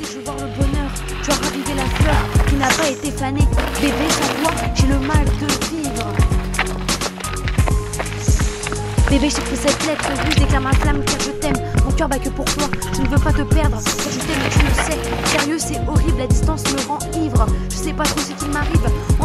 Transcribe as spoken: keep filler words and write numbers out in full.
je veux voir le bonheur, tu as ravivé la fleur qui n'a pas été fanée. Bébé, sans toi, j'ai le mal de vivre. Bébé, j'écris cette lettre, oui, je déclare ma flamme car je t'aime. Mon cœur bat que pour toi, je ne veux pas te perdre. Car je t'aime et tu le sais, sérieux c'est horrible, la distance me rend ivre. Je sais pas trop ce qui m'arrive,